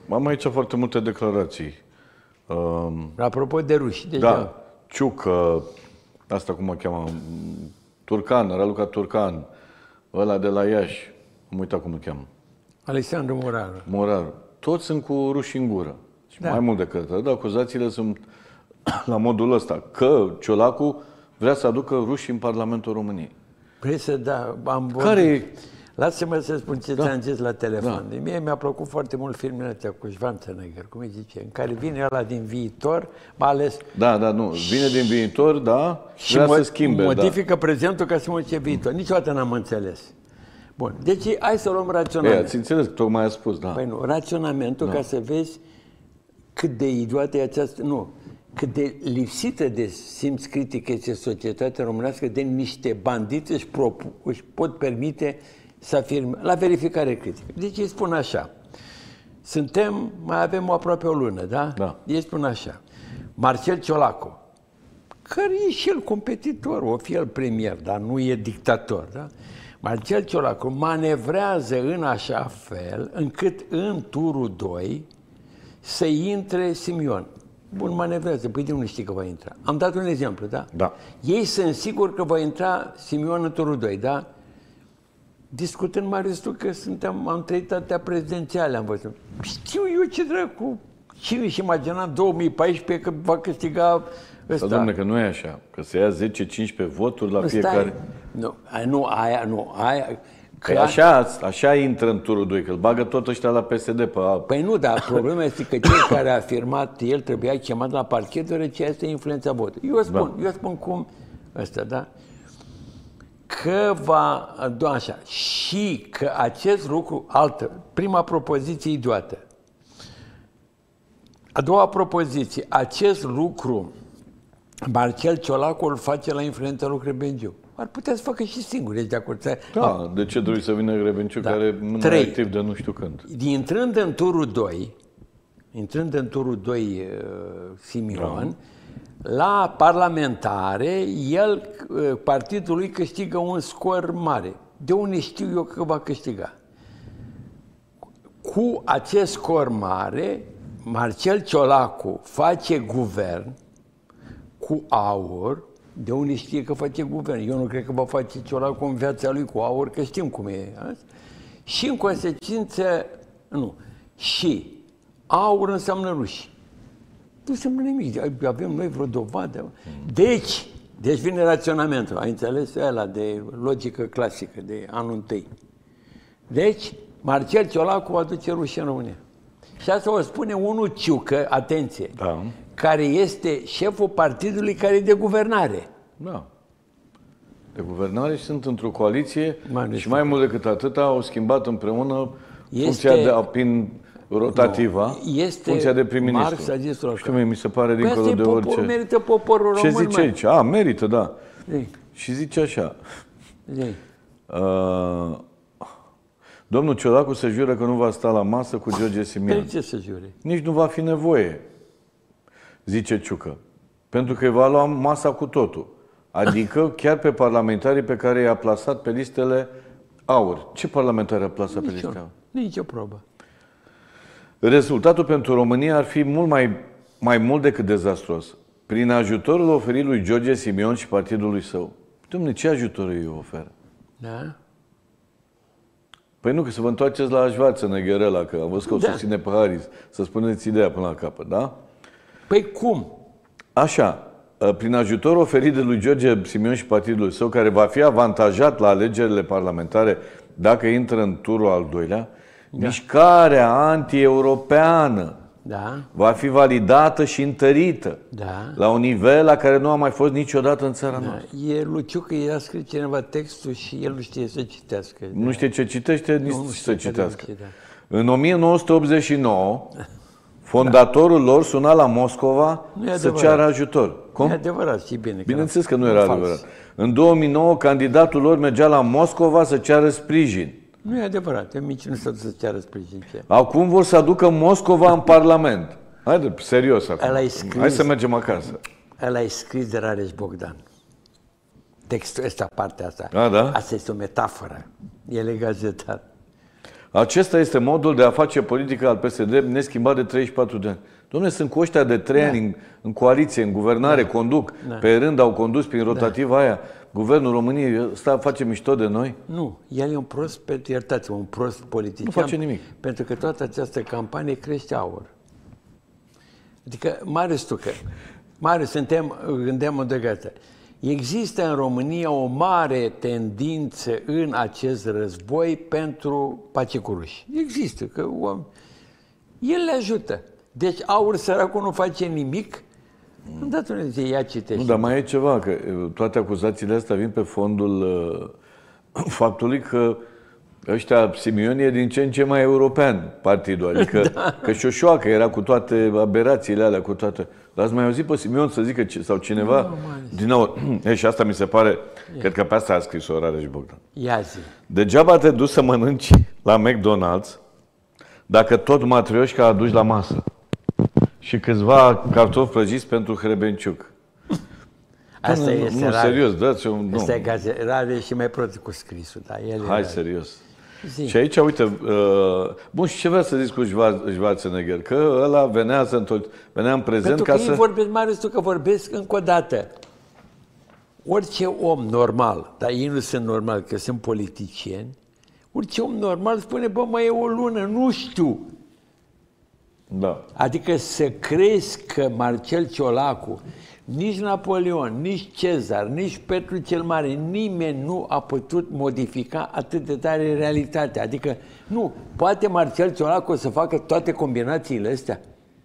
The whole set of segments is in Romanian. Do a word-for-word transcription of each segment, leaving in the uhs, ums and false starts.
am aici foarte multe declarații. Uh, Apropo de ruși. Deci da, Ciucă, asta cum o cheamă, Turcan, Raluca Turcan, ăla de la Iași, am uitat cum îl cheamă. Alexandru Moraru. Moraru. Toți sunt cu ruși în gură. Și Da. mai mult decât atât, acuzațiile sunt la modul ăsta, că Ciolacu vrea să aducă ruși în Parlamentul României. Vrei să da, am Care Lasă-mă să spun ce Da. ți-am zis la telefon. Da. Mie mi-a plăcut foarte mult filmele astea cu Schwarzenegger, cum îi zice, în care vine ăla din viitor, mai ales... Da, da, nu. Vine din viitor, da, și vrea mo- să schimbe. modifică da. prezentul ca să modifice viitor. Niciodată n-am înțeles. Bun, deci hai să luăm Ei, raționamentul. ați înțeles, tocmai a spus, da. Păi nu, raționamentul, ca să vezi cât de idiotă e această... Nu, cât de lipsită de simț critic este societatea românească, de niște bandiți își, propu- își pot permite să afirme, la verificare critică. Deci ei spun așa, suntem, mai avem aproape o lună, da? Da. Ei spun așa, Marcel Ciolacu, care e și el competitor, o fi el premier, dar nu e dictator, da? Marcel Ciolacu manevrează în așa fel încât în turul doi să intre Simion. Bun, manevrează, păi de unde știi că va intra? Am dat un exemplu, da? Da. Ei sunt siguri că va intra Simion în turul doi, da? Discutând mai restul că suntem, am trăit atâtea prezidențiale, am văzut. Știu eu ce dracu, cine își imagina în două mii paisprezece că va câștiga ăsta. Dar, dom'le, că nu e așa, că se ia zece cincisprezece voturi la Stai. fiecare. Nu, aia, nu, aia, nu, aia... Că Că așa, așa intră în turul doi, că îl bagă tot ăștia la P S D pe apă. Păi nu, dar problema este că cel care a afirmat el trebuia chemat la parchet, deoarece asta e influența votului. Eu spun, da. eu spun cum ăsta, da? Că va, doar așa, și că acest lucru, altă, prima propoziție idiotă. A doua propoziție, acest lucru Marcel Ciolacu îl face la influența lui Hrebengiu. Ar putea să facă și singur, ești de acord? Da, de ce trebuie să vină Hrebengiu, Da. care nu mai Trei. e activ de nu știu când? Intrând în turul doi, intrând în turul doi uh, Simion, da. La parlamentare, el, uh, partidul lui câștigă un scor mare. De unde știu eu că va câștiga? Cu acest scor mare, Marcel Ciolacu face guvern cu aur. De unde știe că face guvern? Eu nu cred că va face Ciolacu în viața lui cu aur, că știm cum e azi. Și în consecință, nu. Și aur înseamnă ruși. Nu înseamnă nimic. Avem noi vreo dovadă. Deci, deci vine raționamentul. Ai înțeles? Ăla de logică clasică, de anul întâi. Deci, Marcel Ciolacu aduce rușii în România. Și asta o spune unul Ciucă, atenție, Da. care este șeful partidului care e de guvernare. Da. De guvernare și sunt într-o coaliție Mai și mai mult decât atât au schimbat împreună Este- funcția de prin rotativa, Nu, este funcția de prim-ministru. Marx a zis așa. Știu, mie, mi se pare Păi dincolo asta e de popor, orice. merită poporul Ce român. zice mă. aici? A, merită, da. Zi, Și zice așa. zi. Uh, domnul Ciolacu se jură că nu va sta la masă cu George Simion. De ce să jure? Nici nu va fi nevoie, zice Ciucă. Pentru că îi va lua masa cu totul. Adică chiar pe parlamentarii pe care i-a plasat pe listele aur. Ce parlamentari a plasat pe Nici listele eu. aur? Nici o probă. Rezultatul pentru România ar fi mult mai, mai mult decât dezastruos. Prin ajutorul oferit lui George Simion și partidului său. Dom'le, ce ajutor îi oferă? Da? Păi nu, că să vă întoarceți la Schwarzenegger ăla, că am văzut că o Da. susține pe Harris, să spuneți ideea până la capăt, da? Păi cum? Așa, prin ajutorul oferit de lui George Simion și partidul său, care va fi avantajat la alegerile parlamentare dacă intră în turul al doilea, da. Mișcarea anti-europeană Da? va fi validată și întărită Da? la un nivel la care nu a mai fost niciodată în țara Da. noastră. E Luciucă, i-a scris cineva textul și el nu știe să citească. Nu știe ce citește, nici Nu, nu să știe citească. care da. În o mie nouă sute optzeci și nouă, fondatorul lor suna la Moscova Nu e să adevărat. ceară ajutor. Cum? E adevărat, știi bine. Bineînțeles că nu era fals. adevărat. În două mii nouă, candidatul lor mergea la Moscova să ceară sprijin. Nu e adevărat, e mici nu s-a dus să ceară sprijin. Acum vor să aducă Moscova în Parlament. Haide, serios acum. Ăla-i scris. Hai să mergem acasă. Ăla e scris de Rareș Bogdan. Textul ăsta, partea asta. A, da? Asta este o metaforă. El e gazetar. Acesta este modul de a face politică al P S D neschimbat de treizeci și patru de ani. Dom'le, sunt cu ăștia de trei da. ani în, în coaliție, în guvernare, da. conduc, da. pe rând au condus prin rotativa da. aia. Guvernul României ăsta face mișto de noi? Nu, el e un prost, pentru, iertați-mă, un prost politician. Nu face nimic. Pentru că toată această campanie crește aur. Adică, mare stucă, mare, suntem, gândeam de gata. Există în România o mare tendință în acest război pentru pace cu ruși. Există, că om, el le ajută. Deci aur săracul nu face nimic. Îndată ne zice, ia citește. Nu, dar mai e ceva, că toate acuzațiile astea vin pe fondul uh, faptului că ăștia, Simion e din ce în ce mai european partidul, adică da. că Șoșoacă era cu toate aberațiile alea, cu toate... L-ați mai auzit pe Simion să zică, sau cineva, nu, din nou, e, și asta mi se pare, Ia. cred că pe asta a scris-o Rareș Bogdan. Ia zi. Degeaba te duci să mănânci la McDonald's dacă tot matrioșca aduci la masă și câțiva cartofi prăjiți pentru Hrebenciuc. Asta nu, este nu, rar. serios, dați un... Asta e gaze, rare și mai prost cu scrisul, da. El Hai, serios. Zi. Și aici, uite, uh, bun, și ce vrea să zici cu Schwarzenegger? Că ăla venea, să întol... venea în prezent Pentru ca că să... ei vorbesc, Marius, tu că vorbesc încă o dată. Orice om normal, dar ei nu sunt normal, că sunt politicieni, orice om normal spune, bă, mai e o lună, nu știu. Da. Adică să crezi că Marcel Ciolacu, nici Napoleon, nici Cezar, nici Petru cel Mare, nimeni nu a putut modifica atât de tare realitatea. Adică, nu, poate Marcel Ciolacu să facă toate combinațiile astea.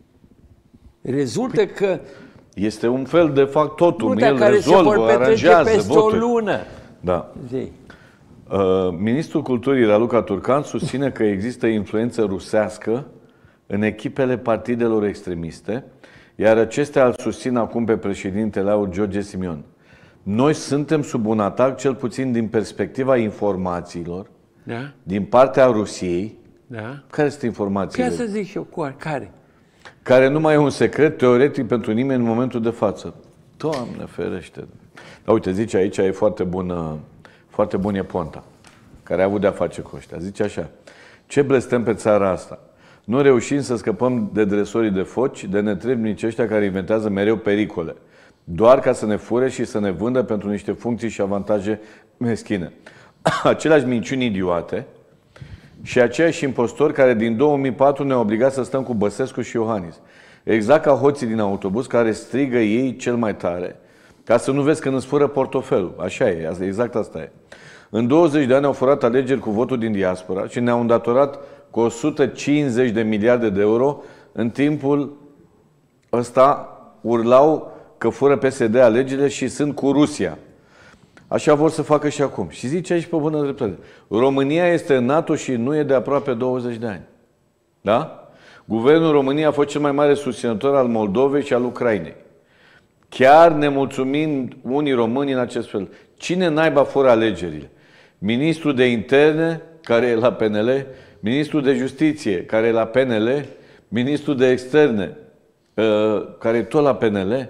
Rezultă că... Este un fel de factotum, nu, el care rezolvă, se vor aranjează peste voturi. o lună. Da. Zi. Uh, Ministrul Culturii Raluca Turcan susține că există influență rusească în echipele partidelor extremiste, iar acestea îl susțin acum pe președintele Aur George Simion. Noi suntem sub un atac, cel puțin din perspectiva informațiilor, da? din partea Rusiei. Da? Care sunt informațiile? Ce să zic și eu, cu care? Care nu mai e un secret teoretic pentru nimeni în momentul de față. Doamne ferește! Dar uite, zice aici, e foarte bună, foarte bun e Ponta, care a avut de-a face cu ăștia. Zice așa, ce blestem pe țara asta? Nu reușim să scăpăm de dresorii de foci, de netrebnici ăștia care inventează mereu pericole, doar ca să ne fure și să ne vândă pentru niște funcții și avantaje meschine. Aceleași minciuni idiote și aceiași impostori care din două mii patru ne-au obligat să stăm cu Băsescu și Iohannis. Exact ca hoții din autobuz care strigă ei cel mai tare, ca să nu vezi când îți fură portofelul. Așa e, exact asta e. În douăzeci de ani au furat alegeri cu votul din diaspora și ne-au îndatorat cu o sută cincizeci de miliarde de euro. În timpul ăsta urlau că fură P S D alegerile și sunt cu Rusia. Așa vor să facă și acum. Și zice aici pe bună dreptate. România este în NATO și nu e de aproape douăzeci de ani. Da? Guvernul României a fost cel mai mare susținător al Moldovei și al Ucrainei. Chiar nemulțumind unii români în acest fel. Cine naiba fură alegerile? Ministrul de Interne, care e la P N L, Ministrul de Justiție, care e la P N L, Ministrul de Externe, care e tot la P N L.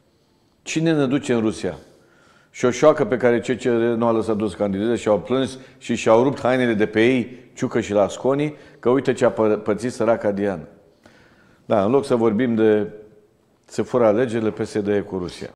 Cine ne duce în Rusia? Șoșoacă pe care C C R nu a lăsat dus candideze și au plâns și și-au rupt hainele de pe ei, Ciucă și Lasconi, că uite ce a pățit săraca Diana. Da, în loc să vorbim de se fură alegerile, P S D e cu Rusia.